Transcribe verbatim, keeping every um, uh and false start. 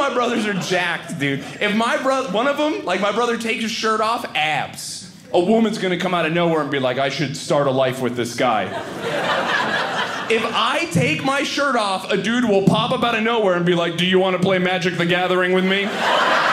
my brothers are jacked, dude. If my brother, one of them, like my brother takes his shirt off, abs. A woman's gonna come out of nowhere and be like, I should start a life with this guy. If I take my shirt off, a dude will pop up out of nowhere and be like, do you want to play Magic the Gathering with me?